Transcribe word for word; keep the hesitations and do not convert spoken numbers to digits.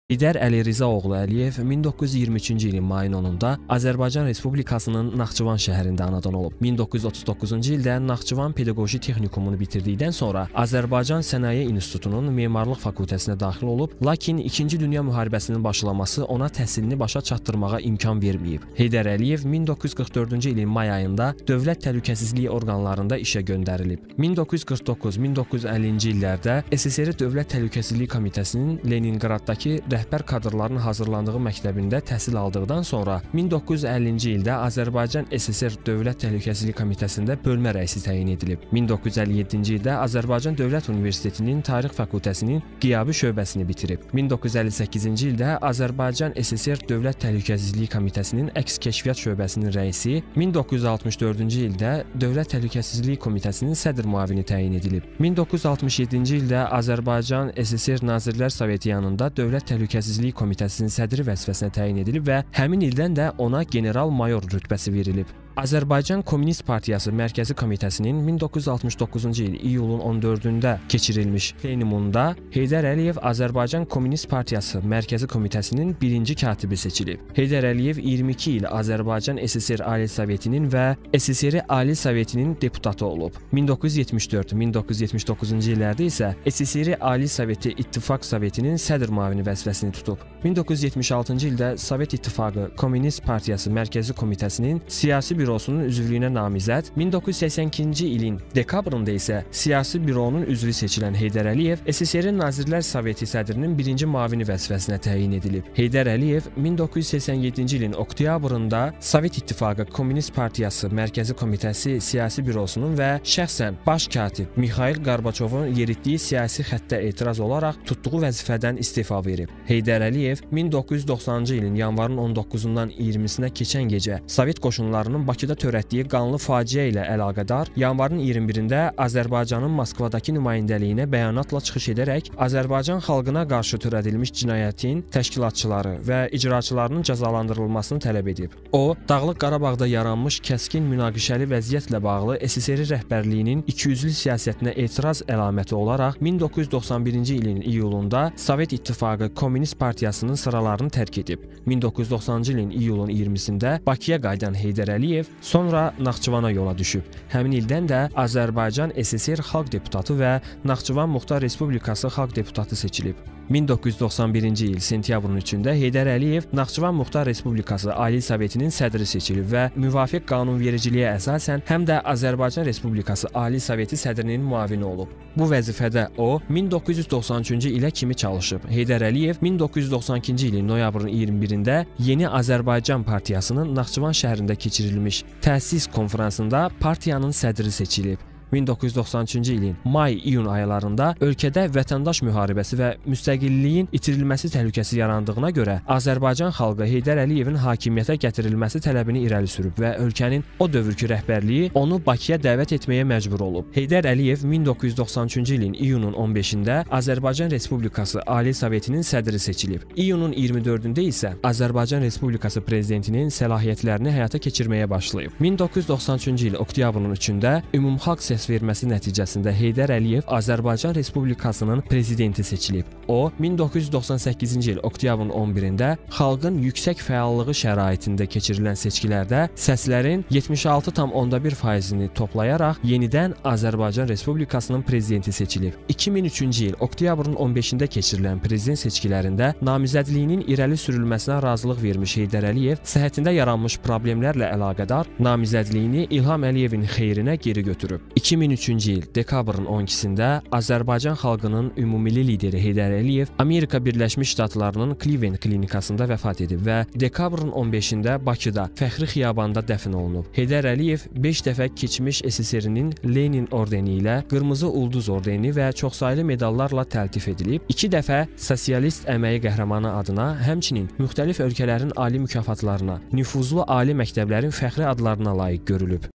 Heydər Əli Rza oğlu Əliyev min doqquz yüz iyirmi üçüncü ilin mayın onunda Azərbaycan Respublikasının Naxçıvan şəhərində anadan olub. min doqquz yüz otuz doqquzuncu ildə Naxçıvan Pedaqoji Texnikumunu bitirdikdən sonra Azərbaycan Sənaye İnstitutunun Memarlıq Fakültəsinə daxil olub, lakin İkinci Dünya Müharibəsinin başlaması ona təhsilini başa çatdırmağa imkan verməyib. Heydər Əliyev min doqquz yüz qırx dördüncü ilin may ayında Dövlət Təhlükəsizliyi orqanlarında işə göndərilib. min doqquz yüz qırx doqquz min doqquz yüz əllinci illərdə S S R Dövlət Təhlükəsizliyi Komitəsinin Leninqraddakı rəhbər kadrların hazırlandığı məktəbində təhsil aldıqdan sonra min doqquz yüz əllinci ildə Azərbaycan S S R Dövlət Təhlükəsizlik Komitəsində bölmə rəisi təyin edilib. min doqquz yüz əlli yeddinci ildə Azərbaycan Dövlət Universitetinin Tarix Fakültəsinin Qiyabi şöbəsini bitirib. min doqquz yüz əlli səkkizinci ildə Azərbaycan S S R Dövlət Təhlükəsizlik Komitəsinin Əks Kəşfiyyat şöbəsinin rəisi, min doqquz yüz altmış dördüncü ildə Dövlət Təhlükəsizlik Komitəsinin sədr müavini təyin edilib. min doqquz yüz altmış yeddinci ildə Azərbaycan S S R Nazirlər Soveti yanında Dövlət Təhlükəsizlik Komitəsinin sədri vəzifəsinə təyin edilib və həmin ildən də ona general-mayor rütbəsi verilib. Azərbaycan Komünist Partiyası Mərkəzi Komitəsinin min doqquz yüz altmış doqquzuncu il iyulun on dördündə keçirilmiş plenumunda Heydər Əliyev Azərbaycan Komünist Partiyası Mərkəzi Komitəsinin birinci katibi seçilib. Heydər Əliyev iyirmi iki il Azərbaycan S S R Ali Sovetinin və S S R Ali Sovetinin deputatı olub. min doqquz yüz yetmiş dörd min doqquz yüz yetmiş doqquzuncu illərdə isə S S R Ali Soveti İttifaq Sovetinin sədr müavini vəzifəsini tutub. min doqquz yüz yetmiş altıncı ildə Sovet İttifaqı Komünist Partiyası Mərkəzi Komitəsinin siyasi bürosunun üzvlüyünə namizəd, min doqquz yüz səksən ikinci ilin dekabrında isə siyasi büronun üzvü seçilən Heydər Əliyev S S R Nazirlər Soveti sədrinin birinci müavini vəzifəsinə təyin edilib. Heydər Əliyev min doqquz yüz səksən yeddinci ilin oktyabrında Sovet İttifaqı Komünist Partiyası Mərkəzi Komitəsi siyasi bürosunun və şəxsən baş katib Mixail Qarbaçovun yeritdiyi siyasi xəttə etiraz olaraq tutduğu vəzifədən istefa verib. Heydər Əliyev min doqquz yüz doxsanıncı ilin yanvarın on doqquzundan iyirmisinə keçən gecə Sovet qoşunlarının Bakıda törətdiyi qanlı faciə ilə əlaqədar yanvarın iyirmi birində Azərbaycanın Moskvadakı nümayəndəliyinə bəyanatla çıxış edərək Azərbaycan xalqına qarşı törədilmiş cinayətin təşkilatçıları və icraçılarının cəzalandırılmasını tələb edib. O, Dağlıq Qarabağda yaranmış kəskin münaqişəli vəziyyətlə bağlı S S R rəhbərliyinin ikiyüzlü siyasətinə etiraz əlaməti olaraq min doqquz yüz doxsan birinci ilin iyulunda Sovet İttifaqı Komünist Partiyasının sıralarını tərk edib. min doqquz yüz doxsanıncı ilin iyulun iyirmisində Bakıya qayıdan Heydər Əliyev sonra Naxçıvana yola düşüb. Həmin ildən də Azərbaycan S S R Xalq Deputatı və Naxçıvan Muxtar Respublikası Xalq Deputatı seçilib. min doqquz yüz doxsan birinci il sentyabrın üçündə Heydər Əliyev Naxçıvan Muxtar Respublikası Ali Sovetinin sədri seçilib və müvafiq qanunvericiliyə əsasən həm də Azərbaycan Respublikası Ali Soveti sədrinin müavini olub. Bu vəzifədə o, min doqquz yüz doxsan üçüncü ilə kimi çalışıb. Heydər Əliyev min doqquz yüz doxsan ikinci ilin noyabrın iyirmi birində Yeni Azərbaycan Partiyasının Naxçıvan şəhərində keçirilmiş təsis konfransında partiyanın sədri seçilib. min doqquz yüz doxsan üçüncü ilin may-iyun aylarında ölkədə vətəndaş müharibəsi və müstəqilliyin itirilməsi təhlükəsi yarandığına görə Azərbaycan xalqı Heydər Əliyevin hakimiyyətə gətirilməsi tələbini irəli sürüb və ölkənin o dövrkü rəhbərliyi onu Bakıya dəvət etməyə məcbur olub. Heydər Əliyev min doqquz yüz doxsan üçüncü ilin iyunun on beşində Azərbaycan Respublikası Ali Sovetinin sədri seçilib. İyunun iyirmi dördündə isə Azərbaycan Respublikası prezidentinin səlahiyyətlərini həyata keçirməyə başlayıb. min doqquz yüz doxsan üçüncü il oktyabrın üçündə ümumxalq səs verməsi nəticəsində Heydər Əliyev Azərbaycan Respublikasının prezidenti seçilib. O, min doqquz yüz doxsan səkkizinci il oktyabrın on birində xalqın yüksək fəallığı şəraitində keçirilən seçkilərdə səslərin yetmiş altı tam onda bir faizini toplayaraq yenidən Azərbaycan Respublikasının prezidenti seçilib. iki min üçüncü il oktyabrın on beşində keçirilən prezident seçkilərində namizədliyinin irəli sürülməsinə razılıq vermiş Heydər Əliyev səhhətində yaranmış problemlərlə əlaqədar namizədliyini İlham Əliyevin xeyrinə geri götürüb. iki min üçüncü il dekabrın on ikisində Azərbaycan xalqının ümumilli lideri Heydər Əliyev Amerika Birləşmiş Ştatlarının Cleveland klinikasında vəfat edib və dekabrın on beşində Bakıda Fəxri Xiyabanda dəfn olunub. Heydər Əliyev beş dəfə keçmiş S S R-nin Lenin ordeni ilə Qırmızı Ulduz ordeni və çoxsaylı medallarla təltif edilib. iki dəfə Sosialist Əməyi Qəhrəmanı adına, həmçinin müxtəlif ölkələrin ali mükafatlarına, nüfuzlu ali məktəblərin fəxri adlarına layiq görülüb.